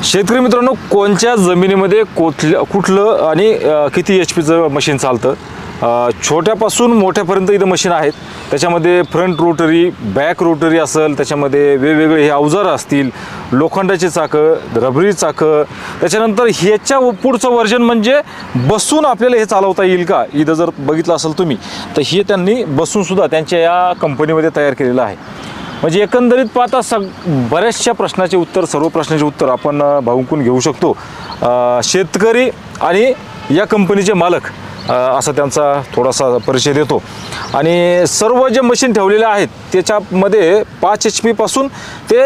शेतकरी मित्रांनो, कोणत्या जमिनीमध्ये कुठलं आणि किती HP मशीन चालतं, छोट्यापासून मोठ्यापर्यंत इथं मशीन आहेत. त्याच्यामध्ये फ्रंट रोटरी, बॅक रोटरी असेल, त्याच्यामध्ये वेगवेगळे हे अवजार असतील, लोखंडाची चाकं, रबरी चाकं. त्याच्यानंतर ह्याच्या पुढचं वर्जन म्हणजे बसून आपल्याला हे चालवता येईल का, इथं जर बघितलं असेल तुम्ही तर हे त्यांनी बसूनसुद्धा त्यांच्या या कंपनीमध्ये तयार केलेलं आहे. म्हणजे एकंदरीत पाहता बऱ्याचशा प्रश्नाचे उत्तर, सर्व प्रश्नाचे उत्तर आपण भाऊंकून घेऊ शकतो. शेतकरी आणि या कंपनीचे मालक असा त्यांचा थोडासा परिचय देतो. आणि सर्व जे मशीन ठेवलेले आहेत त्याच्यामध्ये 5 HP पासून ते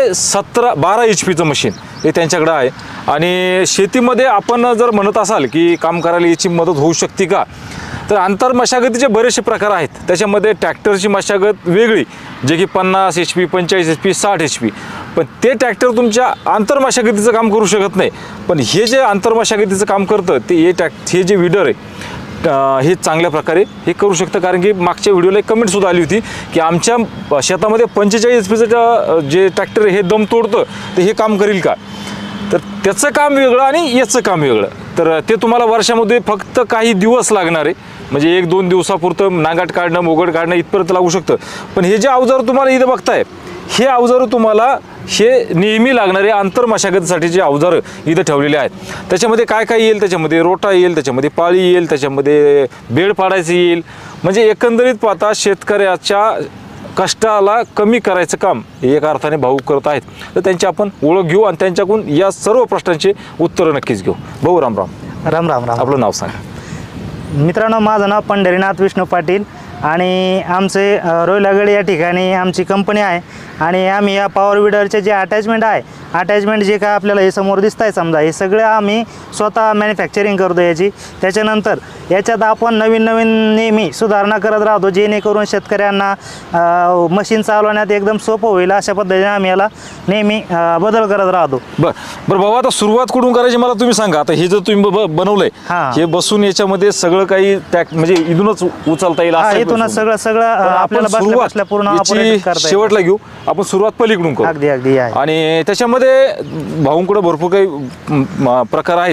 12 HPचं मशीन हे त्यांच्याकडे आहे. आणि शेतीमध्ये आपण जर म्हणत असाल की काम करायला याची मदत होऊ शकते का, तर आंतर मशागतीचे बरेचसे प्रकार आहेत. त्याच्यामध्ये ट्रॅक्टरची मशागत वेगळी, जे की 50 HP, 45 HP, 60 HP. पण ते ट्रॅक्टर तुमच्या आंतर मशागतीचं काम करू शकत नाही. पण हे जे आंतर मशागतीचं काम करतं ते हे जे विडर आहे हे चांगल्या प्रकारे हे करू शकतं. कारण की मागच्या व्हिडिओला एक कमेंटसुद्धा आली होती की आमच्या शेतामध्ये 45 HPचं जे ट्रॅक्टर हे दम तोडतं तर हे काम करील का. तर त्याचं काम वेगळं आणि याचं काम वेगळं. तर ते तुम्हाला वर्षामध्ये फक्त काही दिवस लागणार आहे. म्हणजे 1-2 दिवसापुरतं नांगाट काढणं, मोगड काढणं इथपर्यंत लागू शकतं. पण हे जे अवजार तुम्हाला इथं बघताय हे अवजार तुम्हाला हे नेहमी लागणारे आंतर मशागतीसाठी जे अवजार इथं ठेवलेले आहेत. त्याच्यामध्ये काय काय येईल, त्याच्यामध्ये रोटा येईल, त्याच्यामध्ये पाळी येईल, त्याच्यामध्ये बेड पाडायचं येईल. म्हणजे एकंदरीत पाहता शेतकऱ्याच्या कष्टाला कमी करायचं काम एका अर्थाने भाऊ करत आहेत. तर त्यांची आपण ओळख घेऊ आणि त्यांच्याकडून या सर्व प्रश्नांचे उत्तरं नक्कीच घेऊ. भाऊ राम राम. राम राम राम. आपलं नाव सांगा. मित्रांनो, माझं नाव पंढरीनाथ विष्णू पाटील आणि आमचे रोयलागड या ठिकाणी आमची कंपनी आहे. आणि आम्ही या पॉवर विडरचे जे अटॅचमेंट जे काय आपल्याला हे समोर दिसत आहे समजा, हे सगळं आम्ही स्वतः मॅन्युफॅक्चरिंग करतो याची. त्याच्यानंतर याच्यात आपण नवीन नेहमी सुधारणा करत राहतो, जेणेकरून शेतकऱ्यांना मशीन चालवण्यात एकदम सोपं होईल अशा पद्धतीने आम्ही याला नेहमी बदल करत राहतो. बरं भाऊ, आता सुरुवात कुठून करायची मला तुम्ही सांगा. आता हे जर तुम्ही बनवलंय हे बसून याच्यामध्ये सगळं काही म्हणजे इथूनच उचलता येईल, इथूनच सगळं आपल्याला बसल्या पूर्ण शेवटला घेऊ आपण. सुरुवात पलीकडून करू. अगदी. आणि त्याच्यामध्ये भाऊंकडे भरपूर काही प्रकार आहेत.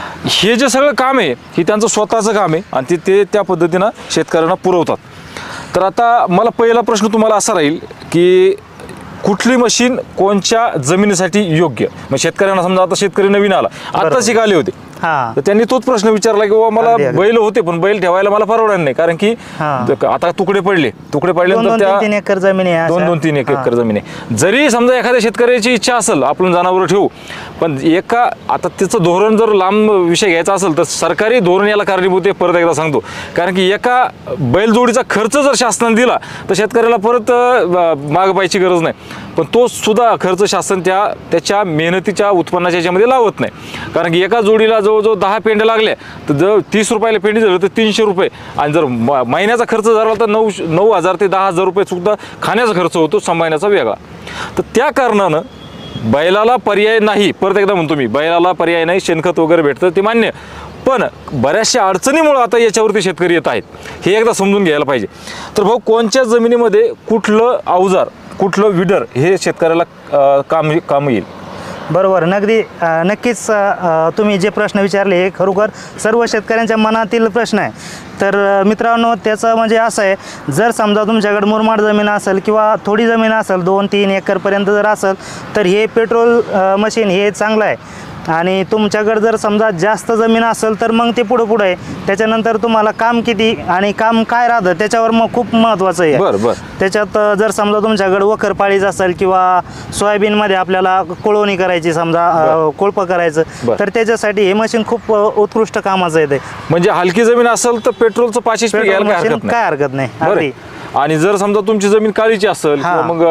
हे जे सगळं काम आहे हे त्यांचं स्वतःचं काम आहे आणि ते त्या पद्धतीनं शेतकऱ्यांना पुरवतात. तर आता मला पहिला प्रश्न तुम्हाला असा राहील की कुठली मशीन कोणत्या जमिनीसाठी योग्य. मग शेतकऱ्यांना समजा आता शेतकरी नवीन आला, आता शिकायले होते, तर त्यांनी तोच प्रश्न विचारला की बाबा मला बैल होते पण बैल ठेवायला मला परवडणार नाही. कारण की आता तुकडे पडल्यानंतर त्या 2-3 एकर जमीन आहे, 2-3 एकर जमीन आहे. जरी समजा एखाद्या शेतकऱ्याची इच्छा असेल आपण जनावर ठेवू, पण आता त्याचं धोरण जर लांब विषय घ्यायचा असेल तर सरकारी धोरण याला कारणीभूत आहे. परत एकदा सांगतो, कारण की एका बैलजोडीचा खर्च जर शासनाने दिला तर शेतकऱ्याला परत माग पाहायची गरज नाही. पण तो सुद्धा खर्च शासन त्याच्या मेहनतीच्या उत्पन्नाच्या याच्यामध्ये लावत नाही. कारण की एका जोडीला जवळजवळ 10 पेंड्या लागल्या तर जर 30 रुपयाला पेंडी झालं तर 300 रुपये. आणि जर महिन्याचा खर्च झाला तर 9,000 ते 10,000 रुपये सुद्धा खाण्याचा खर्च होतो, सांभाळण्याचा वेगळा. तर त्या कारणानं बैलाला पर्याय नाही. परत एकदा म्हणतो मी, बैलाला पर्याय नाही. शेणखत वगैरे भेटतं ते मान्य, पण बऱ्याचशा अडचणीमुळे आता याच्यावरती शेतकरी येत आहेत. हे एकदा समजून घ्यायला पाहिजे. तर भाऊ, कोणत्या जमिनीमध्ये कुठलं अवजार, कुठलं विडर हे शेतकऱ्याला काम येईल? बरोबर, नक्कीच तुम्ही जे प्रश्न विचारले हे खरोखर सर्व शेतकऱ्यांच्या मनातील प्रश्न आहे. तर मित्रांनो, त्याचं म्हणजे असं आहे, जर समजा तुमच्याकडे मुरमाड जमीन असेल किंवा थोडी जमीन असेल 2-3 एकरपर्यंत जर असेल तर हे पेट्रोल मशीन हे चांगलं आहे. आणि तुमच्याकडे जर समजा जास्त जमीन असेल तर मग ते पुढं आहे. त्याच्यानंतर तुम्हाला काम किती आणि काम काय राहतं त्याच्यावर मग खूप महत्त्वाचं आहे. त्याच्यात जर समजा तुमच्याकडे वखरपाळीच असेल किंवा सोयाबीनमध्ये आपल्याला कोळवणी करायची, समजा कोळपं करायचं, तर त्याच्यासाठी हे मशीन खूप उत्कृष्ट कामाचं आहे. म्हणजे हलकी जमीन असेल तर पेट्रोलचं 5 HP घ्यायला काय हरकत नाही. आणि जर समजा तुमची जमीन काळीची असेल किंवा मग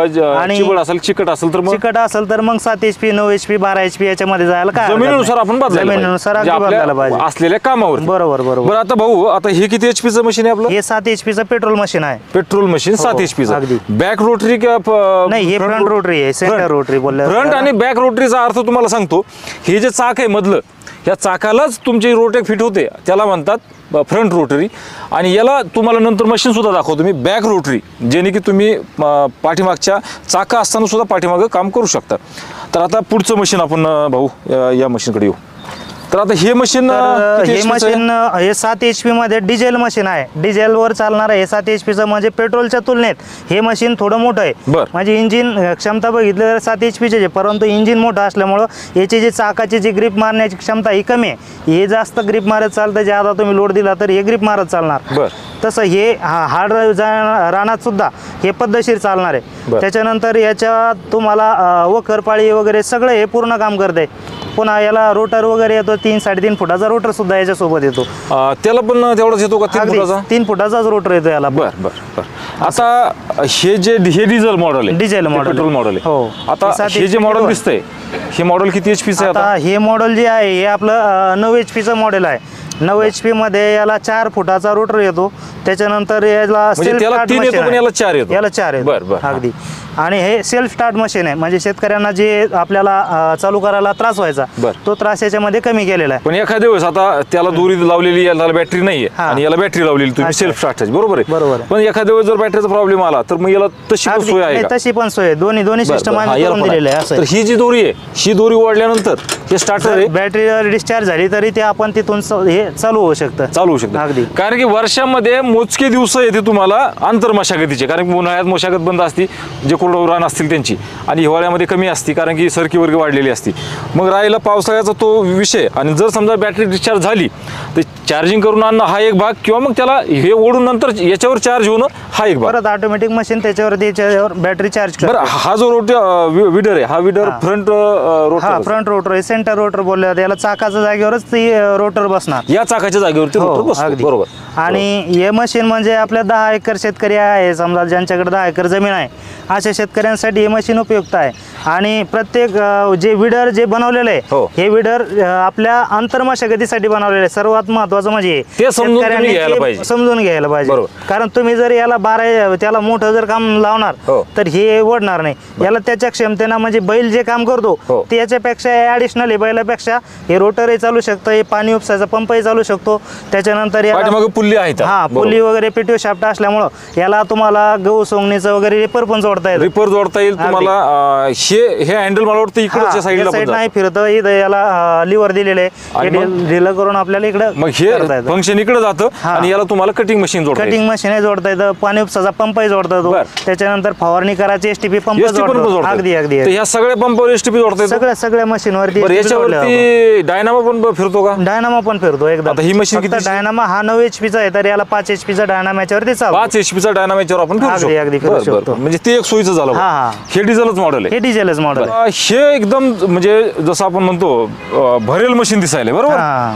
चिकट असेल तर मग 7 HP, 9 HP, 12 HP याच्यामध्ये जायला काय जमिनीनुसार आपण जमिनीनुसार असलेल्या कामावर. बरोबर. आता भाऊ, आता हे किती HPचं मशीन आहे आपलं? हे 7 HPचं पेट्रोल मशीन आहे. पेट्रोल मशीन 7 HPचं. बॅक रोटरी नाही, हे फ्रंट रोटरी आहे. सेंटर रोटरी बोलले. फ्रंट आणि बॅक रोटरीचा अर्थ तुम्हाला सांगतो. हे जे चाक आहे मधलं ह्या चाकालाच तुमची रोटेक फिट होते, त्याला म्हणतात फ्रंट रोटरी. आणि याला तुम्हाला नंतर मशीन सुद्धा दाखवतो मी, बॅक रोटरी, जेणे की तुम्ही पाठीमागच्या चाका असताना सुद्धा पाठीमागं काम करू शकता. तर आता पुढचं मशीन आपण भाऊ या मशीनकडे येऊ. तर आता हे मशीन हे मशीन हे 7 HP मध्ये डिझेल मशीन आहे. डिझेलवर चालणार आहे. 7 HPचं म्हणजे पेट्रोलच्या तुलनेत हे मशीन थोडं मोठं आहे. म्हणजे इंजिन क्षमता बघितलं तर 7 HPचे आहे, परंतु इंजिन मोठं असल्यामुळं याची जी चाकाची जी ग्रिप मारण्याची क्षमता ही कमी आहे. हे जास्त ग्रिप मारत चालतं, जे आता तुम्ही लोड दिला तर हे ग्रिप मारत चालणार. तसं हे हार्ड रानात सुद्धा हे पद्धतशीर चालणार आहे. त्याच्यानंतर याच्यात तुम्हाला वखरपाळी वगैरे सगळं हे पूर्ण काम करते. पुन्हा याला रोटर वगैरे येतो, 3-3.5 फुटाचा रोटर सुद्धा याच्यासोबत येतो. त्याला पण तेवढाच येतो का 3 फुटाचा? 3 फुटाचाच रोटर येतो याला. बर. आता हे डिझेल मॉडेल आहे, डिझेल मॉडेल, पेट्रोल मॉडेल आहे. हो. आता हे जे मॉडेल दिसतंय हे मॉडेल किती HPचं आहे? आता हे मॉडेल जे आहे हे आपलं 9 HPचं मॉडेल आहे. 9 HP मध्ये याला 4 फुटाचा रोटर येतो. त्याच्यानंतर याला त्याला 3 येतो पण याला 4 येतो. याला 4 येतो अगदी. आणि हे सेल्फ स्टार्ट मशीन आहे, म्हणजे शेतकऱ्यांना जे आपल्याला चालू करायला त्रास व्हायचा तो त्रास याच्यामध्ये कमी केलेला आहे. पण एखाद्या वेळेस आता त्याला दोरी लावलेली, याला बॅटरी नाहीये आणि याला बॅटरी लावलेली, तुम्ही सेल्फ स्टार्ट, बरोबर आहे. पण एखाद्या वेळेस जर बॅटरीचा प्रॉब्लेम आला तर मग याला तशी पण सोय आहे? तशी पण सोय, दोन्ही सिस्टम आम्ही करून दिलेले आहे. तर ही जी दोरी आहे, ही दोरी ओढल्यानंतर हे स्टार्टर आहे, बॅटरी डिस्चार्ज झाली तरी ते आपण तिथून हे चालू होऊ शकतं अगदी. कारण की वर्षामध्ये मोजके दिवस येते तुम्हाला आंतर मशागतीचे, कारण की उन्हाळ्यात मशागत बंद असती, जे कोरडवाहू रान असतील त्यांची, आणि हिवाळ्यामध्ये कमी असती कारण की सरकी वर्ग वाढलेली असती. मग राहिला पावसाळ्याचा तो विषय, आणि जर समजा बॅटरी डिस्चार्ज झाली तर चार्जिंग करून आणणं हा एक भाग, किंवा मग त्याला हे ओढून नंतर याच्यावर चार्ज होणं हा एक भाग. परत ऑटोमॅटिक मशीन त्याच्यावरती बॅटरी चार्ज करते. बरं, हा जो विडर आहे, हा weeder front rotor, front rotor आहे, सेंटर रोटर बोलले जाते याला. चाकाच्या जागेवरच ती रोटर बसणार, या चाकाच्या जागेवरती रोटर बसतो, बरोबर. आणि हे मशीन म्हणजे आपल्या 10 एकर शेतकरी आहे, समजा ज्यांच्याकडे 10 एकर जमीन आहे अशा शेतकऱ्यांसाठी हे मशीन उपयुक्त आहे. आणि प्रत्येक जे विडर जे बनवलेलं आहे हे विडर आपल्या अंतर्मशागतीसाठी बनवलेलं आहे. सर्वात महत्वाचं म्हणजे शेतकऱ्यांनी समजून घ्यायला पाहिजे. कारण तुम्ही जर याला त्याला मोठं जर काम लावणार तर हे ओढणार नाही. याला त्याच्या क्षमतेनं, म्हणजे बैल जे काम करतो ते याच्यापेक्षा ॲडिशनल आहे. बैलापेक्षा हे रोटरही चालू शकतं, हे पाणी उपसायचा पंपही चालू शकतो. त्याच्यानंतर पुल्ली आहेत, पुल्ली वगैरे पेटिओ शाफ्ट असल्यामुळं याला तुम्हाला गहू सोंगणीचं वगैरे रिपर पण जोडता येईल तुम्हाला. हे हँडल मला वाटतं इकडच्या साईडला नाही फिरतं, इथं याला लिव्हर दिलेलं आहे, ढिलं करून आपल्याला इकडं मग हे फंक्शन इकडे जातं, आणि याला तुम्हाला कटिंग मशीन मशीन जोडता येतं, पाणी उपसाचा पंपही जोडता येतो. त्याच्यानंतर फवारणी करायची STP पंप जोडतो. अगदी ह्या सगळ्या पंपावर STP जोडता येतो, सगळ्या मशीनवरती. याच्यावरती डायनामो पण फिरतो का? डायनामो पण फिरतो एकदम. ही मशीन किती? डायनामा हा 9 HPचा आहे, तर याला 5 HPचा डायनामा याच्यावरती चालतो. 5 HPचा डायनामा याच्यावर आपण फिरू शकतो. म्हणजे ते एक सोयीचं झालं. हे डिझेलच मॉडेल आहे, हे डिझेलच मॉडेल. हे एकदम म्हणजे जसं आपण म्हणतो भरेल मशीन दिसायला, बरोबर.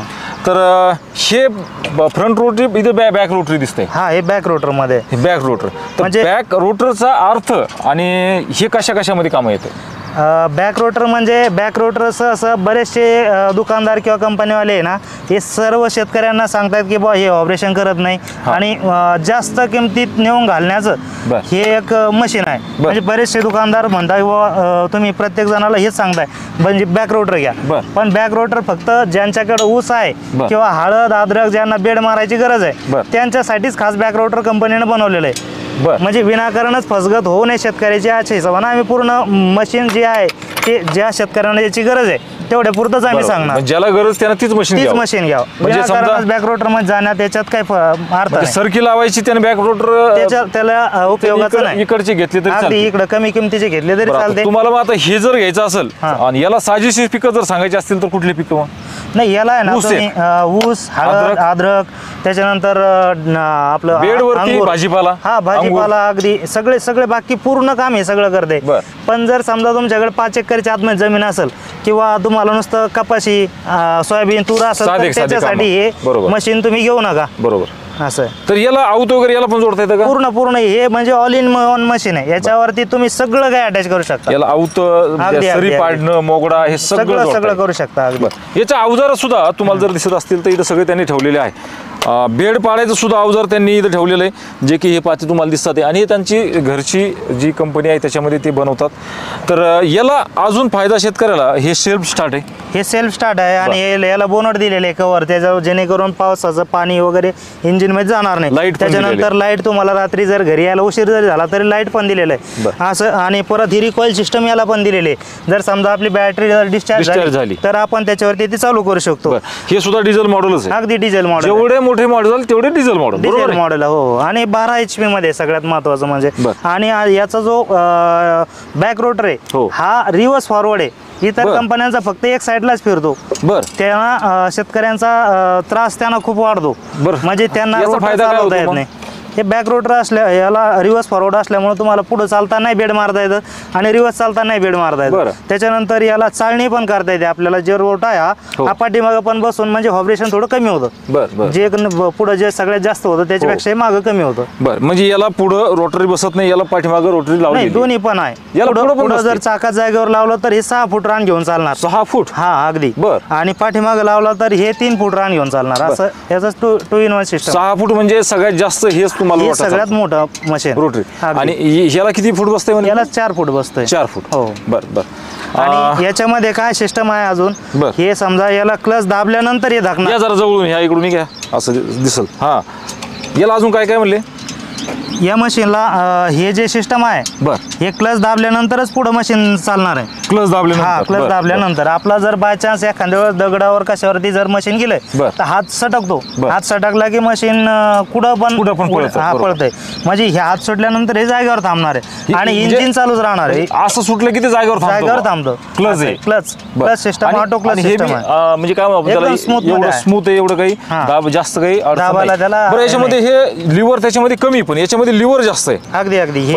तर हे फ्रंट रोटरी, इथे बॅक रोटरी दिसते. हे बॅक रोटर मध्ये, बॅक रोटर. म्हणजे बॅक रोटरचा अर्थ आणि हे कशामध्ये काम येतं? बॅक रोटर म्हणजे बॅक रोटरचं असं बरेचसे दुकानदार किंवा कंपनीवाले आहे ना, हे सर्व शेतकऱ्यांना सांगतात की बा हे ऑपरेशन करत नाही, आणि जास्त किमतीत नेऊन घालण्याचं हे एक मशीन आहे. म्हणजे बरेचसे दुकानदार म्हणतात की तुम्ही प्रत्येक जणाला हेच सांगताय म्हणजे बॅक रोटर घ्या. पण बॅक रोटर फक्त ज्यांच्याकडे ऊस आहे किंवा हळद अद्रक, ज्यांना बेड मारायची गरज आहे त्यांच्यासाठीच खास बॅक रोटर कंपनीने बनवलेलं आहे. म्हणजे विनाकारणच फसगत होऊ नये शेतकऱ्याची याच्या हिशोबाने आम्ही पूर्ण मशीन जी आहे ते ज्या शेतकऱ्यांना याची गरज आहे तेवढ्या पुरतच आम्ही सांगणार. ज्याला गरज त्याला तीच मशीन घ्यावं. म्हणजे बॅक रोटर मध्ये जाण्यात त्याच्यात काय अर्थ नाही. सरकी लावायची त्याने बॅक रोटर त्याला उपयोगाचं नाही. इकडचे घेतले तरी इकडे कमी किमतीचे घेतले तरी चालते. तुम्हाला मग आता हे जर घ्यायचं असेल आणि याला साजेशी पिकं जर सांगायची असतील तर कुठली पिकं? नाही, याला आहे ना ऊस, हळद, अद्रक, त्याच्यानंतर आपलं बेडवरती भाजीपाला, भाजीपाला, अगदी सगळे बाकी पूर्ण काम हे सगळं करते. पण जर समजा तुमच्याकडे 5 एकरच्या आतमध्ये जमीन असेल किंवा तुम्हाला नुसतं कपाशी, सोयाबीन, तूर असेल तर त्याच्यासाठी हे मशीन तुम्ही घेऊ नका. बरोबर. असं तर याला आऊत वगैरे याला पण जोडता येतं का? पूर्ण हे म्हणजे ऑल इन वन मशीन आहे. याच्यावरती तुम्ही सगळं काही अटॅच करू शकता. याला आऊत, सरी पाडणं, मोगडा, हे सगळं करू शकता. याच्या अवजार सुद्धा तुम्हाला जर दिसत असतील तर इथं सगळे त्यांनी ठेवलेले आहे. बेड पाडायचं सुद्धा अवजार त्यांनी इथं ठेवलेलं आहे, जे की हे पाती तुम्हाला दिसतात आहे. आणि हे त्यांची घरची जी कंपनी आहे त्याच्यामध्ये ते बनवतात. तर याला अजून फायदा शेतकऱ्याला, हे सेल्फ स्टार्ट आहे. हे सेल्फ स्टार्ट आहे आणि याला बोनट दिलेले आहे कवर, त्याच्यावर जेणेकरून पावसाचं पाणी वगैरे इंजिन मध्ये जाणार नाही. Light पण त्याच्यानंतर लाईट तुम्हाला रात्री जर घरी यायला उशीर जरी झाला तरी लाईट पण दिलेलं आहे असं. आणि परत ही रिकॉईल सिस्टम याला पण दिलेली आहे. जर समजा आपली बॅटरी जर डिस्चार्ज झाली तर आपण त्याच्यावरती ती चालू करू शकतो. हे सुद्धा डिझेल मॉडेलच आहे. अगदी डिझेल मॉडेल, जेवढे मोठे मॉडेल तेवढे डिझेल मॉडेल. डिझेल मॉडेल हो. आणि 12 HP मध्ये सगळ्यात महत्वाचं म्हणजे. आणि याचा जो बॅक रोटर आहे हा रिव्हर्स फॉरवर्ड आहे. इतर कंपन्यांचा फक्त एक साईडलाच फिरतो. त्यांना शेतकऱ्यांचा त्रास त्यांना खूप वाढतो. म्हणजे त्यांना फायदा चालवता येत नाही. हे बॅक रोटर असल्या याला रिव्हर्स फॉरवर्ड असल्यामुळे तुम्हाला पुढे चालतानाही बेड मारता येतं आणि रिव्हर्स चालतानाही बेड मारता येतं. त्याच्यानंतर याला चालणी पण करता येते आपल्याला. जे रोट आहे हा पाठीमागं पण बसून म्हणजे व्हायब्रेशन थोडं कमी होतं. जे पुढे जे सगळ्यात जास्त होतं त्याच्यापेक्षा मागं कमी होतं. म्हणजे याला पुढे रोटरी बसत नाही, याला पाठीमागं रोटरी लावली. दोन्ही पण आहे. पुढे जर चाकात जागेवर लावलं तर हे 6 फूट रान घेऊन चालणार. 6 फूट हा अगदी. आणि पाठीमागं लावला तर हे 3 फूट रान घेऊन चालणार. असं याचा 2 in 1 सिस्टम. 6 फूट म्हणजे सगळ्यात जास्त हेच तुम्हाला सगळ्यात मोठं मशीन रोटरी. आणि याला किती फूट बसतंय? याला 4 फूट बसतंय. 4 फूट हो. बर. आणि याच्यामध्ये काय सिस्टम आहे अजून, हे समजा याला क्लच दाबल्यानंतर हे धकणार. या जरा जवळून, ह्या इकडून घ्या, असं दिसल. हा, याला अजून काय काय म्हणले? या मशीनला हे जे सिस्टम आहे हे क्लच दाबल्यानंतरच पुढे मशीन चालणार आहे. क्लच दाबल्यानंतर? क्लच दाबल्यानंतर. आपला जर बाय चान्स एखाद्या वेळेस दगडावर कशावरती जर मशीन गेलंय तर हात सटकतो. हात सटकला की मशीन कुठं पण पळतंय. म्हणजे हे हात सुटल्यानंतर हे जागेवर थांबणार आहे आणि इंजिन चालूच राहणार आहे. असं सुटलं की ते जागेवर थांबतं. Clutch system, auto clutch system आहे. म्हणजे काय एवढं स्मूथ आहे, एवढं काही दाब जास्त काही दाबायला त्याला. याच्यामध्ये हे लिव्हर त्याच्यामध्ये कमी, पण याच्यामध्ये लिव्हर जास्त आहे. अगदी. हे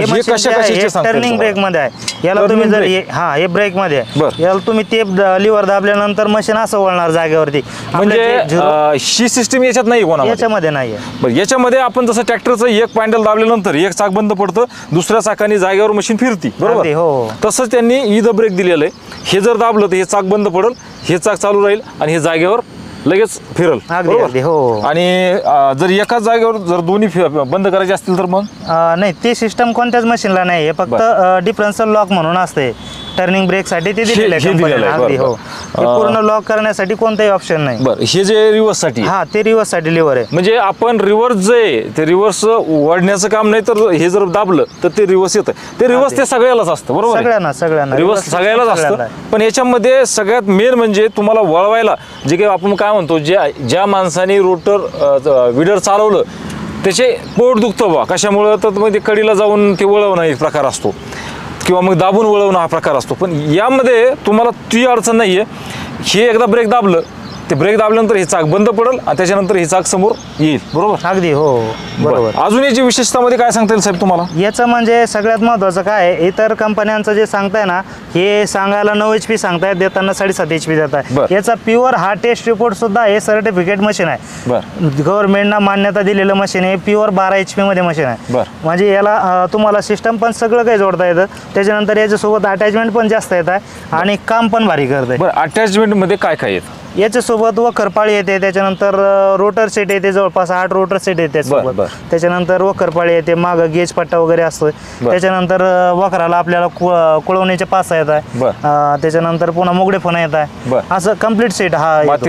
टर्निंग ब्रेक मध्ये आहे. याला तुम्ही जर हे ब्रेक मध्ये आहे, याला तुम्ही ते लिव्हर दाबल्यानंतर मशीन असं वळणार जागेवरती. म्हणजे ही सिस्टीम याच्यात नाही, कोणा याच्यामध्ये नाहीये. बरं, याच्यामध्ये आपण जसं ट्रॅक्टरचं एक पॅन्डल दाबल्यानंतर एक चाक बंद पडतं, दुसऱ्या चाकाने जागेवर मशीन फिरती, बरोबर? हो. तसंच त्यांनी ईद ब्रेक दिलेलं आहे. हे जर दाबलं तर हे चाक बंद पडेल, हे चाक चालू राहील आणि हे जागेवर लगेच फिरल. हो. आणि जर एकाच जागेवर जर दोन्ही बंद करायचे असतील तर मग नाही, ते सिस्टम कोणत्याच मशीनला नाही. फक्त डिफरन्शियल लॉक म्हणून असते टर्निंग ब्रेक साठी ते दिलेलं आहे. हो, पूर्ण लॉक करण्यासाठी कोणताही ऑप्शन नाही. बरं, हे जे रिव्हर्स साठी, ते रिव्हर्स साठी लिव्हर आहे. म्हणजे आपण रिव्हर्स जे ते रिव्हर्स ओढण्याचं काम नाही, तर हे जर दाबलं तर ते रिव्हर्स येतं. ते रिव्हर्स ते सगळ्यालाच असतं, बरोबर? सगळ्यांना रिव्हर्स सगळ्यालाच असतं. पण याच्यामध्ये सगळ्यात मेन म्हणजे तुम्हाला वळवायला, जे काही आपण काय म्हणतो, ज्या माणसाने रोटर विडर चालवलं त्याचे पोट दुखतं बा, कशामुळं तर मग ते कडीला जाऊन ते वळवणं एक प्रकार असतो, किंवा मग दाबून वळवणं हा प्रकार असतो. पण यामध्ये तुम्हाला ती अडचण नाहीये. हे एकदा ब्रेक दाबलं, ते ब्रेक दाबल्यानंतर हे चाक बंद पडेल आणि त्याच्यानंतर हे चाक समोर येईल, बरोबर? अगदी. हो, बरोबर. अजून याची विशेषतामध्ये काय सांगता येईल साहेब तुम्हाला? याचं म्हणजे सगळ्यात महत्त्वाचं काय आहे, इतर कंपन्यांचं जे सांगताय ना, हे सांगायला 9 HP सांगतायत, देताना 7.5 HP देत आहे. याचा प्युअर हा टेस्ट रिपोर्ट सुद्धा हे सर्टिफिकेट मशीन आहे. गव्हर्नमेंटनं मान्यता दिलेलं मशीन आहे. प्युअर 12 HP मध्ये मशीन आहे. म्हणजे याला तुम्हाला सिस्टम पण सगळं काही जोडता येतं. त्याच्यानंतर याच्यासोबत अटॅचमेंट पण जास्त येत आहे आणि काम पण भारी करत आहे. अटॅचमेंट मध्ये काय काय येतं? याच्यासोबत वखरपाळी येते, त्याच्यानंतर रोटर सेट येते, जवळपास 8 रोटर सेट येते सोबत. त्याच्यानंतर वखरपाळी येते, माग गेज पट्टा वगैरे असतोय. त्याच्यानंतर वखराला आपल्याला कुळवण्याचे पासा येत आहे. त्याच्यानंतर पुन्हा मोगडे फणा येत आहे. असं कम्प्लीट सेट हा. माती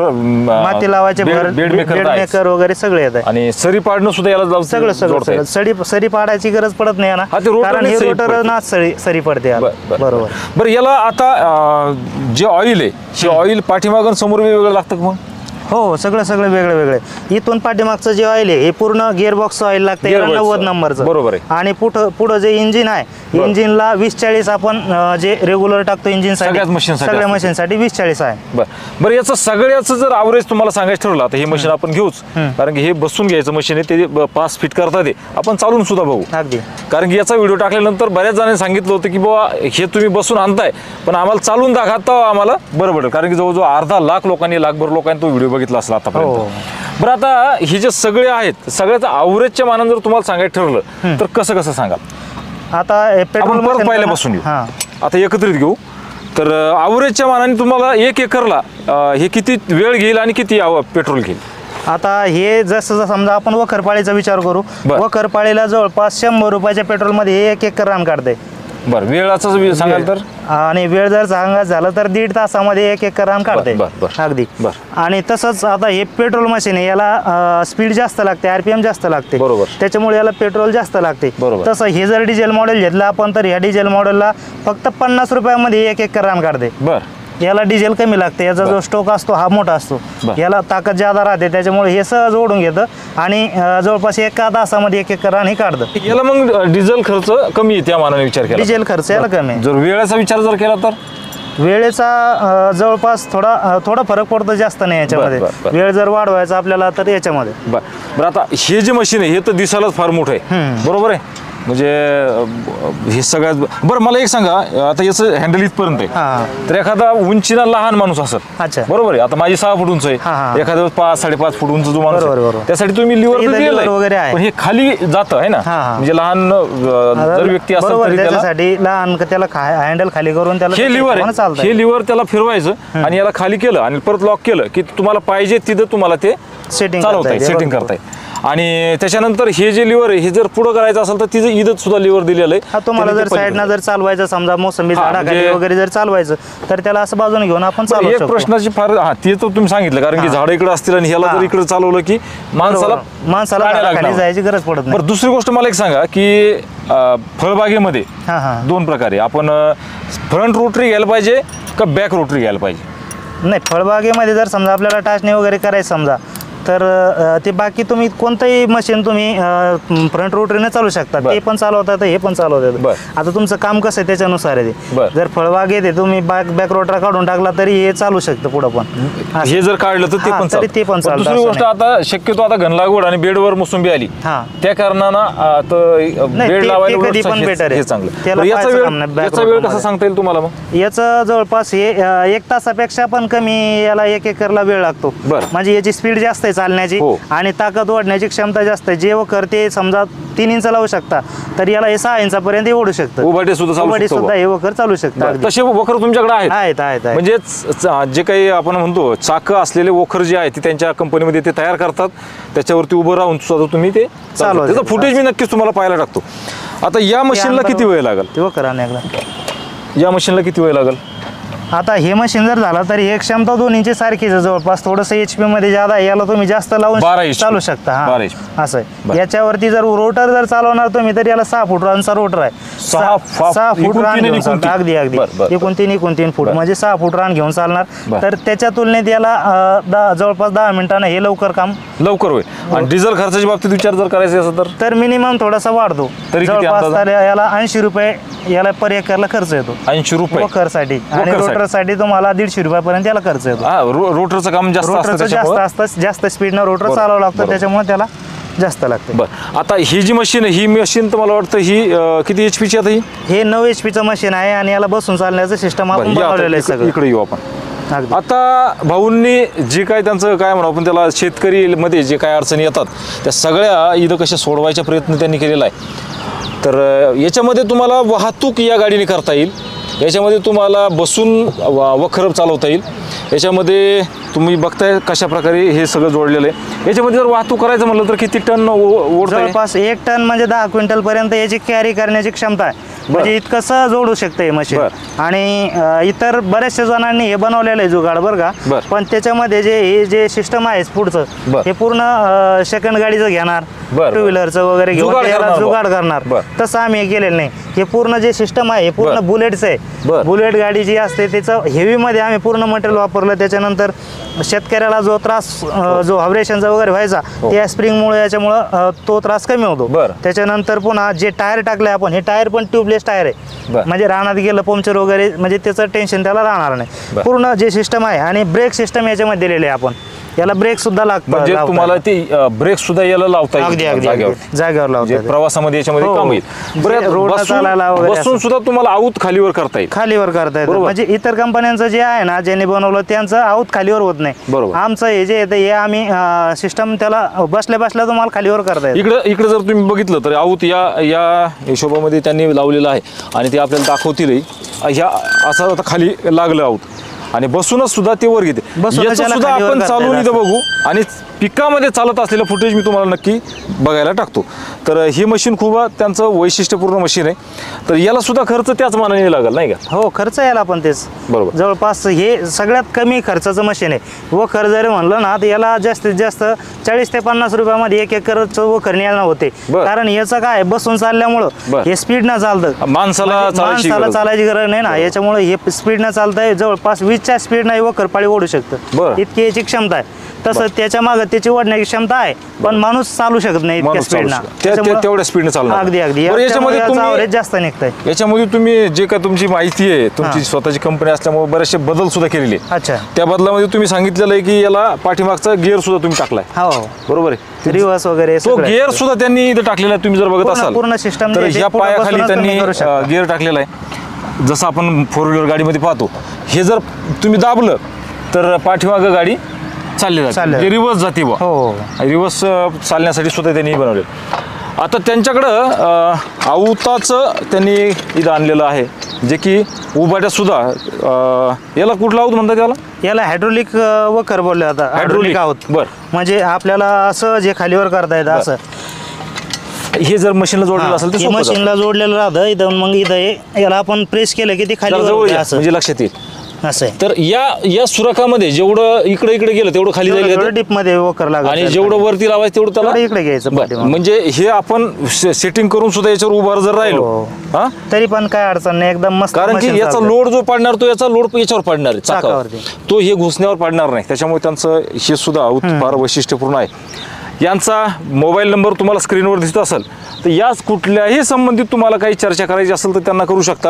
लावायचे बेड मेकर वगैरे सगळे येत आहे. आणि सरी पाडणं सुद्धा याला सगळं सरी पाडायची गरज पडत नाही ना, कारण हे रोटर ना सरी पडते. बरोबर. बरं, याला आता जे ऑइल आहे, हे ऑइल पाठीमागून समोर वेगवेगळं लागतं मग? हो, सगळं वेगळे. इथून पाठीमागचं जे ऑइल आहे हे पूर्ण गिअरबॉक्स ऑइल लागतं, 90 नंबरचं, बरोबर आहे. आणि पुढं जे इंजिन आहे, इंजिनला 20-40 आपण जे रेग्युलर टाकतो इंजिन सगळ्या मशीनसाठी 20-40 आहे. बरं, याचं सगळ्याचं जर ॲव्हरेज तुम्हाला सांगायचं ठरवलं, आता हे मशीन आपण घेऊच, कारण की हे बसून घ्यायचं मशीन आहे, ते 5 फीट करतात, ते आपण चालून सुद्धा बघू. अगदी. कारण की याचा व्हिडिओ टाकल्यानंतर बऱ्याच जणांनी सांगितलं होतं की बाबा हे तुम्ही बसून आणताय, पण आम्हाला चालून दाखवता आम्हाला बरं पडेल, कारण की जवळजवळ 1.5 लाख लोकांनी, लाखभर लोकांनी तो व्हिडिओ बघितला असेल आतापर्यंत. बरं, आता हे जे सगळे आहेत, सगळ्याचं ॲव्हरेजच्या मानानं जर तुम्हाला सांगायचं ठरलं तर कसं सांगाल? आता पेट्रोल पहिल्यापासून घेऊ, आता एकत्रित घेऊ. तर ॲव्हरेजच्या मानाने तुम्हाला 1 एकरला हे किती वेळ घेईल आणि किती पेट्रोल घेईल? आता हे जसं समजा आपण वखरपाळीचा विचार करू, बर. वखरपाळीला जवळपास 100 रुपयाच्या पेट्रोलमध्ये हे 1 एकर रान काढते. बरं, वेळाचं सांगाल तर आणि वेळ जर सांगायचं झालं तर 1.5 तासामध्ये 1 एकर रान काढते. बर. अगदी. बर. आणि तसंच आता हे पेट्रोल मशीन आहे, याला स्पीड जास्त लागते, RPM जास्त लागते. बरोबर. त्याच्यामुळे याला पेट्रोल जास्त लागते. बरोबर. तसं हे जर डिझेल मॉडेल घेतलं आपण तर ह्या डिझेल मॉडेलला फक्त 50 रुपयामध्ये 1 एकर रान काढते. बरं. याला डिझेल कमी लागते, याचा जो स्टोक असतो हा मोठा असतो, बर. याला ताकद ज्यादा राहते, त्याच्यामुळे हे सहज ओढून घेतं आणि जवळपास 1 तासामध्ये 1 एकर रान हे काढतं. याला मग डिझेल खर्च कमी आहे त्या मानाने विचार केला. डिझेल खर्च याला कमी आहे. जर वेळेचा विचार जर केला तर वेळेचा जवळपास थोडा फरक पडतो, जास्त नाही याच्यामध्ये. बर. वेळ जर वाढवायचा आपल्याला तर याच्यामध्ये. बरं, आता हे जे मशीन आहे हे तर दिसायलाच फार मोठं आहे, बरोबर आहे. म्हणजे हे सगळ्यात बरं. मला एक सांगा, आता याचं हँडल इथपर्यंत आहे, हां. तर एखादा उंचीला लहान माणूस असेल, अच्छा. बरोबर आहे. आता माझी 6 फूट उंच आहे, हां. एखादा 5-5.5 फूट उंच जो माणूस आहे, बरोबर. त्यासाठी तुम्ही लिव्हर इथं दिलेलं lever वगैरे आहे. पण हे खाली जातं आहे ना, हां. म्हणजे लहान जर व्यक्ती असेल बरोबर, तरी त्याला त्याच्यासाठी लहान त्याला हँडल खाली करून त्याला हे लिव्हर आहे, चालतं. हे लिव्हर त्याला फिरवायचं आणि याला खाली केलं आणि परत लॉक केलं की तुम्हाला पाहिजे तिथं तुम्हाला ते सेटिंग चालवता येईल, सेटिंग करता येईल. आणि त्याच्यानंतर हे जे लिव्हर आहे हे जर पुढं करायचं असेल तर तिचं इथं सुद्धा लिव्हर दिलेलं आहे. हा, तुम्हाला जर साईडनं जर चालवायचं, समजा मोसंबी झाडाखाली म्हणजे- वगैरे जर चालवायचं तर त्याला असं बाजूने घेऊन आपण चालवू एक शकतो. प्रश्नाची फार ते तर तुम्ही सांगितलं, कारण की झाडं इकडे असतील आणि ह्याला जर इकडे चालवलं की माणसाला माणसाला खाली जायची गरज पडत नाही. बरं, दुसरी गोष्ट मला एक सांगा की फळबागेमध्ये हां. 2 प्रकारे आपण फ्रंट रोटरी घ्यायला पाहिजे का बॅक रोटरी घ्यायला पाहिजे? नाही, फळबागेमध्ये जर समजा आपल्याला टाचणी वगैरे करायचं समजा तर ते बाकी तुम्ही कोणतंही मशीन तुम्ही फ्रंट रोटरीने चालू शकता. बर. ते पण चालवतात, हे पण चालवतात. बर. आता तुमचं काम कसं आहे त्याच्यानुसार आहे बर. ते. जर फळबागेत आहे तुम्ही बॅक रोटर काढून टाकला तरी हे चालू शकतं पुढं पण. हे जर काढलं तर ते हां, पण तरी ते पण चालतं. चालतं, दुसरी असं गोष्ट, आता शक्यतो आता घनलागवड आणि बेडवर मोसंबी आली, हां. त्या कारणानं बेड ते लावायला कधी पण हे- better आहे. हे चांगलं. त्याला बरं, याचा पाहायचं काम नाही, वेळ back याचा वेळ rotor कसा मध्ये. सांगता येईल तुम्हाला मग? याचं जवळपास हे 1 तासापेक्षा पण कमी याला 1 एकरला वेळ लागतो. बर. म्हणजे याची स्पीड जास्त आहे चालण्याची हो. आणि ताकद वाढण्याची क्षमता जास्त आहे. जे वखर समजा 3 इंच लावू शकता तर याला हे 6 इंचापर्यंत ओढू शकतं. उभाटे सुद्धा चालू उभाटी शकतो सुद्धा हे वखर चालू शकतं. बरं, अगदी. तसे वखर तुमच्याकडे आहेत? आहेत. म्हणजे जे काही आपण म्हणतो चाकं असलेले वखर जे आहे ते त्यांच्या कंपनीमध्ये ते तयार करतात, त्याच्यावरती उभं राहून सुद्धा तुम्ही ते चालवा. त्याचं फुटेज मी नक्कीच तुम्हाला पाहायला टाकतो. आता या मशीनला किती वेळ लागेल? ते वखर आणण्याला या मशीनला किती वेळ लागेल? आता हे मशीन जर झालं तर हे क्षमता दोन्हीची सारखीच आहे जवळपास. थोडंसं HP मध्ये ज्यादा आहे, याला तुम्ही जास्त 12 लावून HP. चालू शकता. 12 हां, HP. असं बरं. आहे. याच्यावरती जर रोटर जर चालवणार तुम्ही तर याला 6 फूट रानचा रोटर आहे. 6 फूट एकूण रान तीन घेऊन एकूण चालतं. तीन. अगदी बरं, बरं. एकूण 3 फूट बरं. म्हणजे 6 फूट रान घेऊन चालणार. बरं. तर त्याच्या तुलनेत याला जवळपास 10 मिनिटांना हे लवकर काम. लवकर होईल. आणि डिझेल खर्चाच्या बाबतीत विचार जर करायचा असेल तर मिनिमम थोडासा वाढतो. तरी किती जवळपास अंदाजा? तर याला 80 रुपये याला पर एकरला खर्च येतो 80 रुपये वखरसाठी. आणि वखरसाठी. रोटरसाठी तुम्हाला 150 रुपयापर्यंत याला खर्च येतो. हा, रोटरचं काम जास्त असतं रोटरचं जास्त त्याच्यामुळं. असतं, जास्त स्पीडनं रोटर बरोबर, चालवावं लागतं, बरोबर. त्याच्यामुळे त्याला जास्त लागते. बरं, आता ही जी मशीन आहे ही मशीन तर मला वाटतं ही किती HP ची आता ही? हे 9 HP मशीन आहे आणि याला बसून चालण्याचं सिस्टम आपण बरं, या आता बनवलेलं आहे सगळं. इकडे येऊ आपण. अगदी. आता भाऊंनी जे काय त्यांचं काय म्हणू आपण त्याला शेतकरीमध्ये जे काय अडचणी येतात त्या सगळ्या इथं कशा सोडवायचा प्रयत्न त्यांनी केलेला आहे. तर याच्यामध्ये तुम्हाला वाहतूक या गाडीने करता येईल, याच्यामध्ये तुम्हाला बसून वखर चालवता येईल, याच्यामध्ये तुम्ही बघताय कशा प्रकारे हे सगळं जोडलेलं आहे. याच्यामध्ये जर वाहतूक करायचं म्हटलं तर किती टन ओढता येईल? जवळपास 1 टन म्हणजे 10 क्विंटल पर्यंत याची कॅरी करण्याची क्षमता आहे. म्हणजे इतकं सहज जोडू शकते हे मशीन. बरं. आणि इतर बऱ्याचशा जणांनी हे बनवलेलं आहे जुगाड बरं का. बरं. पण त्याच्यामध्ये हे जे सिस्टम आहे पुढचं बरं. हे पूर्ण सेकंड गाडीचं घेणार, बरं. 2 व्हीलरचं वगैरे घेऊन जुगाड त्याला करणार जुगाड करणार. बरं. तसं आम्ही हे केलेलं नाही. हे पूर्ण जे सिस्टम आहे हे पूर्ण बरं. बुलेटचं आहे. बरं. बुलेट गाडी जी असते त्याचं हेवीमध्ये आम्ही पूर्ण मटेरियल वापरलं. त्याच्यानंतर शेतकऱ्याला जो त्रास जो व्हायब्रेशनचा वगैरे व्हायचा त्या स्प्रिंगमुळे याच्यामुळं तो त्रास कमी होतो. बरं. त्याच्यानंतर पुन्हा जे टायर टाकले आपण हे टायर पण ट्यूबलेस टायर आहे. बरं. म्हणजे रानात गेलं पंक्चर वगैरे म्हणजे त्याचं टेन्शन त्याला राहणार नाही. बरं. पूर्ण जे सिस्टम आहे आणि ब्रेक सिस्टम याच्यामध्ये दिलेले आहे आपण. याला ब्रेक सुद्धा म्हणजे लागतो. तुम्हाला ते ब्रेक सुद्धा याला लावता अगदी येईल अगदी जागेवर. जागेवर म्हणजे लावतो. प्रवासामध्ये याच्यामध्ये हो. काम येईल. जे रोडला चालायला वगैरे बसून असं. सुद्धा तुम्हाला आऊत खालीवर करता येईल. खालीवर करता येतं. बरोबर. म्हणजे इतर कंपन्यांचं जे आहे ना ज्यांनी बनवलं त्यांचं आऊत खालीवर होत नाही. बरोबर. आमचं हे जे येतं हे आम्ही सिस्टम त्याला बसल्या बसल्या तुम्हाला खालीवर करता येतं. इकडे जर तुम्ही बघितलं तर आऊत या हिशोबामध्ये त्यांनी लावलेलं आहे आणि ते आपल्याला दाखवतीलही. ह्या असं आता खाली लागलं आऊत आणि बसूनच सुद्धा ते वर घेते. बसूनच याचं याला सुद्धा खाली वर आपण करता चालवून येतं इथं बघू आणि पिकामध्ये चालत असलेलं फुटेज मी तुम्हाला नक्की बघायला टाकतो. तर ही मशीन खूप त्यांचं वैशिष्ट्यपूर्ण मशीन आहे. तर याला सुद्धा खर्च त्याच मानाने लागेल नाही का? हो, खर्च याला पण तेच बरोबर. जवळपास हे सगळ्यात कमी खर्चाचं मशीन आहे. वखर जरी म्हणलं ना तर याला जास्तीत जास्त 40 ते 50 रुपयामध्ये 1 एकरचं वखर न्यायला होते. बरं. कारण याचं काय बसून चालल्यामुळं बरं. हे स्पीड न चालतं. माणसाला चालायची गरज. चालायची गरज नाही ना, याच्यामुळे हे स्पीड न चालतंय. जवळपास 20च्या स्पीड नाही वखर पाळी ओढू शकतं. बरं. इतकी याची क्षमता आहे. तसं त्याच्या मागे त्याची ओढण्याची क्षमता आहे, पण माणूस चालू शकत नाही इतक्या माणूस चालू स्पीडनं. शकतो. तेवढ्या स्पीडने चालणार. अगदी बरं, याच्यामध्ये याच्यामध्ये तुम्ही जास्त निघतंय. याच्यामध्ये तुम्ही जे काय तुमची माहिती आहे, तुमची स्वतःची कंपनी असल्यामुळे बरेचसे बदल सुद्धा केलेले आहे. अच्छा. त्या बदलामध्ये तुम्ही सांगितलेलं आहे की याला पाठीमागचा गिअर सुद्धा तुम्ही टाकलाय. हो, बरोबर आहे. रिवर्स वगैरे तो सगळं. गिअर सुद्धा त्यांनी इथं टाकलेला आहे. तुम्ही जर बघत पूर्ण- असाल पूर्ण system तर जे आहे ह्या ते पुढं पायाखाली बसूनच त्यांनी तुम्ही करू शकता. गिअर टाकलेला आहे. जसं आपण 4 व्हीलर गाडीमध्ये पाहतो, हे जर तुम्ही दाबलं तर पाठीमागं गाडी चालली जाते, चालली. म्हणजे रिवर्स जाते बा. हो. रिवर्स चालण्यासाठी सुद्धा त्यांनी बनवले. आता त्यांच्याकडं आवताचं त्यांनी इथं आणलेलं आहे, जे की उभाट्या सुद्धा याला कुठला आऊत म्हणतात त्याला? याला हायड्रोलिक वखर बोलले आता. हायड्रोलिक आहोत. बर. म्हणजे आपल्याला असं जे खालीवर करता येतं असं. हे जर मशीनला जोडलेलं असेल तर हे सोपं जातं. मशीनला जोडलेलं राहतं इथं. मग इथं याला आपण प्रेस केलं की ते खाली जरा जवळ या, असं म्हणजे लक्षात येईल. असं आहे. तर या सुरखामध्ये जेवढं इकडे इकडे गेलं तेवढं खाली जाईल का ते? डीप मध्ये वखर लागत आणि जेवढं वरती लावायचं तेवढं त्याला तेवढं इकडे घ्यायचं बरं. पाठीमागं. म्हणजे हे आपण सेटिंग करून सुद्धा याच्यावर उभार जर राहिलो हो. हा, तरी पण काय अडचण नाही, एकदम मस्त कारण की machine याचा चालतंय. लोड जो पडणार तो याचा लोड याच्यावर पडणार आहे चाकावर. चाकावरती. तो हे घुसण्यावर पडणार नाही. त्याच्यामुळे त्यांचं हे सुद्धा आऊत फार वैशिष्ट्यपूर्ण आहे. यांचा मोबाईल नंबर तुम्हाला स्क्रीनवर दिसत असेल, तर याच कुठल्याही संबंधित तुम्हाला काही चर्चा करायची असेल तर त्यांना करू शकता.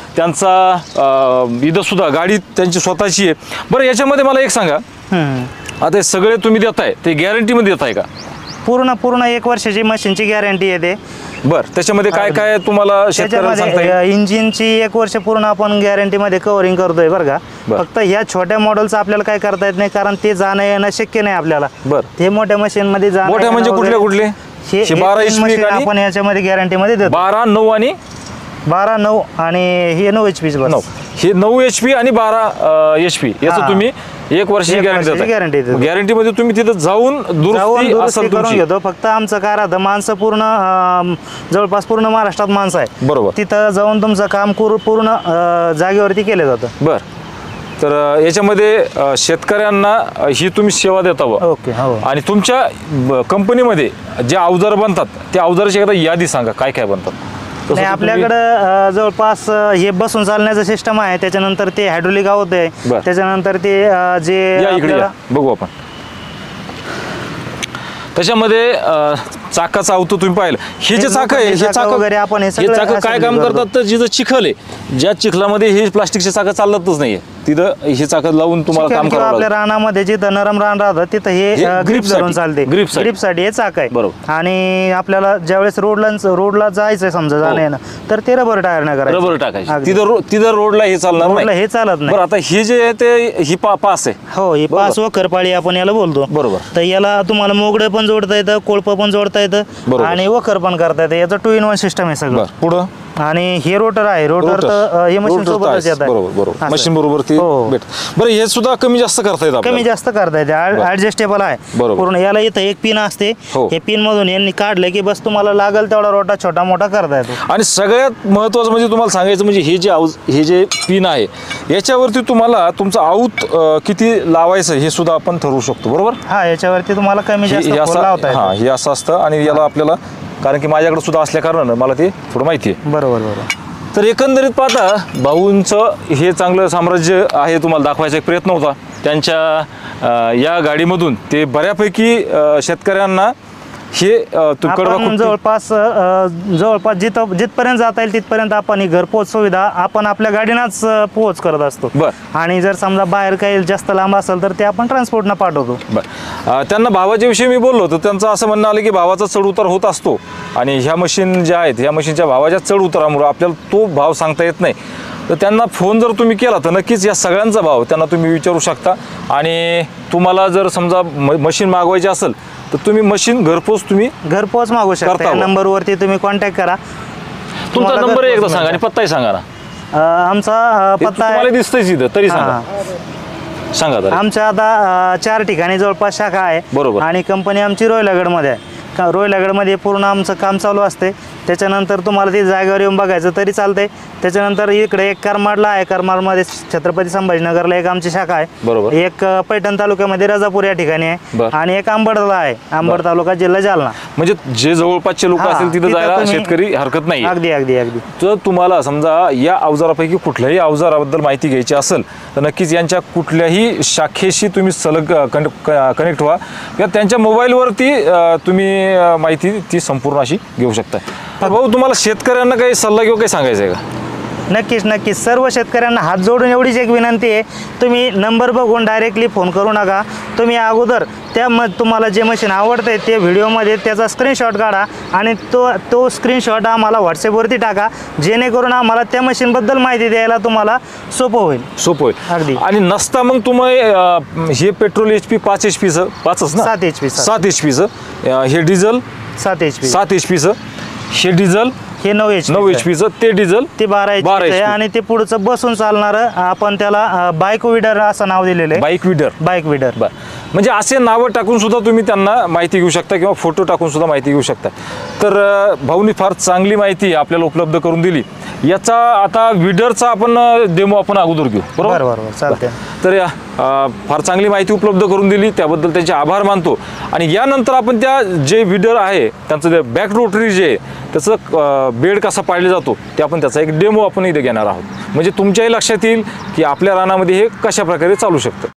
त्यांचा इथं सुद्धा गाडी त्यांची स्वतःची आहे. बरं, याच्यामध्ये मला एक सांगा, आता हे सगळे तुम्ही देताय ते गॅरंटीमध्ये देताय का? पूर्ण 1 वर्षाची मशीनची गॅरंटी येते. बरं, त्याच्यामध्ये काय काय तुम्हाला शेतकऱ्याला सांगता येईल? त्याच्यामध्ये इंजिनची 1 वर्ष पूर्ण आपण गॅरंटीमध्ये कव्हरिंग करतोय बरं का. बरं. फक्त ह्या छोट्या मॉडेलचं आपल्याला काय करता येत नाही, कारण ते जाणं येणं शक्य नाही आपल्याला. बरं. ते मोठ्या मशीन मध्ये जाणं मोठ्या म्हणजे येणं कुठले वगैरे. कुठले? हे 12 तीन HP machine आणि आपण याच्यामध्ये गॅरंटीमध्ये देतो. 12, 9 आणि 12, 9 आणि हे 9 HP 9. हे 9 HP आणि 12 HP याचं हा. तुम्ही 1 वर्षाची 1 गॅरंटी वर्षाची guarantee देता. देतो. गॅरंटीमध्ये तुम्ही तिथं जाऊन दुरुस्ती दुरुस्ती असेल करून तुमची. घेतो. फक्त आमचं काय राहतं, माणसं पूर्ण जवळपास पूर्ण महाराष्ट्रात माणसं आहे. बरोबर. तिथं जाऊन तुमचं काम पूर्ण जागेवरती केलं जातं. बर. तर याच्यामध्ये शेतकऱ्यांना ही तुम्ही सेवा देता बा. ओके. हो. आणि तुमच्या कंपनीमध्ये जे अवजार बनतात त्या अवजाराची एकदा यादी सांगा, काय काय बनतात. तसं नाही, तर तुम्ही- आपल्याकडं जवळपास हे बसून चालण्याचं सिस्टम आहे. त्याच्यानंतर ते हायड्रोलिक आहोत आहे. बरं. त्याच्यानंतर ते जे या इकडे या, आपल्याला- बघू आपण. त्याच्यामध्ये चाकाचं आवतं तुम्ही पाहिलं. हे जे चाक आहे, हे चाकं चाक वगैरे आपण हे हे सगळं चाक काय assembly काम करतो. करतात, तर जिथं चिखल आहे, ज्या चिखलामध्ये हे प्लास्टिकचे चाकं चालतच नाहीये, तिथं हे चाकं लावून तुम्हाला काम किंवा करावं आपल्या लागतं. रानामध्ये जिथं नरम रान राहतं तिथं हे हे grip ग्रीप धरून साठी. चालते. grip साठी. ग्रीपसाठी हे चाक आहे. बरोबर. आणि आपल्याला ज्यावेळेस रोडला जायचंय समजा जाणं येणं, तर ते रबर टायर नाही करायचं. रबर टाकायचे. अगदी. तिथं रोडला हे चालणार रोडला नाही. हे चालत नाही. बरं, आता हे जे आहे ते ही पास आहे. हो, ही बरोबर. 5 वखरपाळी आपण याला बोलतो. बरोबर. तर याला तुम्हाला मोगडं पण जोडता येतं, कोळपं पण जोडता येतं बरोबर. आणि वखर पण करता येतं. याचं 2 in 1 सिस्टम आहे सगळं. बरं, पुढं आणि हे रोटर आहे. रोटर तर हे मशीन रोटर सोबतच आहेच. येत आहे. बरोबर. असं. मशीन बरोबर ती हो. भेट. बरं, हे सुद्धा कमी जास्त करता येतं कमी आपल्याला. जास्त करता येते. ऍडजस्टेबल आहे. बरोबर. पूर्ण याला इथं एक पिन असते. हो. हे पिन मधून यांनी काढलं की बस तुम्हाला लागल तेवढा रोटा छोटा मोठा करता येतो. आणि सगळ्यात महत्त्वाचं म्हणजे तुम्हाला सांगायचं म्हणजे हे जे पिन आहे याच्यावरती तुम्हाला तुमचं आऊत किती लावायचं हे सुद्धा आपण ठरवू शकतो. बरोबर. हा, याच्यावरती तुम्हाला कमी जास्त हे असं लावता हा, येतं. हे असं असतं आणि याला आपल्याला, कारण की माझ्याकडे सुद्धा असल्या कारणानं मला ते थोडं माहिती आहे. बरोबर. तर एकंदरीत पाहता भाऊंचं हे चांगलं साम्राज्य आहे तुम्हाला दाखवायचा एक प्रयत्न होता. त्यांच्या या गाडीमधून ते बऱ्यापैकी शेतकऱ्यांना हे कडवा आपण जवळपास जिथपर्यंत जाता येईल तिथपर्यंत आपण ही घरपोच सुविधा आपण आपल्या गाडीनंच पोहोच करत असतो. बर. आणि जर समजा बाहेर काही जास्त लांब असेल तर ते आपण ट्रान्सपोर्टनं पाठवतो. बरं. त्यांना भावाच्या विषयी मी बोललो तर त्यांचं असं म्हणणं आलं की भावाचा चढ उतार होत असतो आणि ह्या मशीन ज्या आहेत ह्या मशीनच्या भावाच्या चढ उतारामुळे आपल्याला तो भाव सांगता येत नाही. तर त्यांना फोन जर तुम्ही केला तर नक्कीच या सगळ्यांचा भाव त्यांना तुम्ही विचारू शकता. आणि तुम्हाला जर समजा मशीन मागवायची असेल तर तुम्ही मशीन घरपोच मागू शकता. करता या बा. नंबरवरती तुम्ही कॉन्टॅक्ट करा. तुमचा तुम्हाला नंबर एकदा घरपोच सांगा आणि मिळतं. पत्ताही सांगा ना. आमचा पत्ता तुम्हाला आहे दिसतंय इथं तरी सांगा सांगा जरा. आमच्या आता 4 ठिकाणी जवळपास शाखा आहे. बरोबर. आणि कंपनी आमची रोहिलागडमध्ये आहे. रोहिलागडमध्ये पूर्ण आमचं काम चालू असते. त्याच्यानंतर तुम्हाला ते जागेवर येऊन बघायचं तरी चालतंय. त्याच्यानंतर इकडे एक करमाडला आहे. करमाडमध्ये छत्रपती संभाजीनगरला एक आमची शाखा आहे. बरोबर. एक पैठण तालुक्यामध्ये राजापूर या ठिकाणी आहे. बरं. आणि एक अंबडला आहे. अंबड तालुका जिल्हा जालना. म्हणजे जे जवळपासचे लोक हा, असतील तिथं तिथं जायला तुम्ही- शेतकरी हरकत नाही. अगदी अगदी अगदी. तर तुम्हाला समजा या अवजारापैकी कुठल्याही अवजाराबद्दल माहिती घ्यायची असेल तर नक्कीच यांच्या कुठल्याही शाखेशी तुम्ही सलग कनेक्ट व्हा किंवा त्यांच्या मोबाईलवरती तुम्ही माहिती ती संपूर्ण अशी घेऊ शकता. तर भाऊ तुम्हाला शेतकऱ्यांना काही सल्ला किंवा काही सांगायचं आहे का? नक्कीच नक्कीच सर्व शेतकऱ्यांना हात जोडून एवढीच एक विनंती आहे, तुम्ही नंबर बघून डायरेक्टली फोन करू नका. तुम्ही अगोदर तुम्हाला जे मशीन आवडतंय ते व्हिडिओमध्ये त्याचा स्क्रीनशॉट काढा आणि तो स्क्रीनशॉट आम्हाला व्हॉट्सअपवरती टाका, जेणेकरून आम्हाला त्या मशीनबद्दल माहिती द्यायला तुम्हाला सोपं होईल. सोपं होईल अगदी. आणि नसता मग तुम्ही हे पेट्रोल HP 5 HPचं 5च ना 7 HP 7 HPचं हे डिझेल 7 HP 7 HPचं हे डिझेल हे 9 HP 9 HPचं ते डिझेल ते 12 HP 12 आहे. HP. आणि ते पुढचं बसून चालणारं आपण त्याला बाईक विडर असं नाव दिलेलं आहे. Bike weeder. Bike weeder. म्हणजे असे नावं टाकून सुद्धा तुम्ही त्यांना माहिती घेऊ शकता किंवा फोटो टाकून सुद्धा माहिती घेऊ शकता. तर भाऊनी फार चांगली माहिती आपल्याला उपलब्ध करून दिली. याचा आता विडरचा आपण डेमो आपण अगोदर घेऊ. बरोबर बरोबर चालते. तर या फार चांगली माहिती उपलब्ध करून दिली त्याबद्दल त्यांचे आभार मानतो. आणि यानंतर आपण त्या जे विडर आहे त्यांचं जे बॅक रोटरी जे आहे त्याचं बेड कसा पाडला जातो ते आपण त्याचा एक डेमो आपण इथे घेणार आहोत. म्हणजे तुमच्याही लक्षात येईल की आपल्या रानामध्ये हे कशा प्रकारे चालू शकतं.